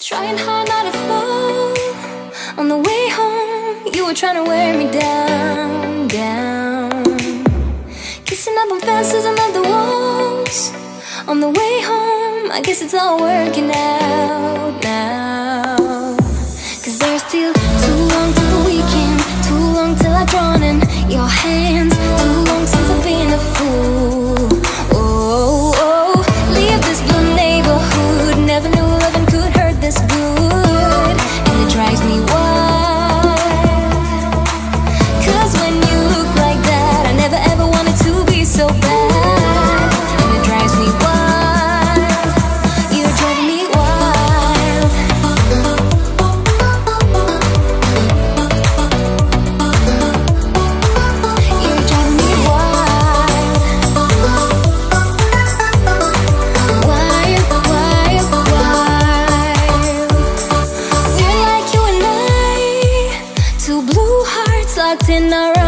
Trying hard not to fall. On the way home, you were trying to wear me down, down. Kissing up on fences and up the walls. On the way home, I guess it's all working out now. Cause there's still too long till the weekend, too long till I've drawn in your hands, too long since I've been a fool. Oh, oh, leave this blue neighborhood. Never knew loving could hurt this good. And it drives me wild. Cause when you look like that, I never ever wanted to be so bad. And it drives me wild. You're driving me wild. You're driving me wild. Wild, wild, wild. We're like you and I, two blue hearts locked in our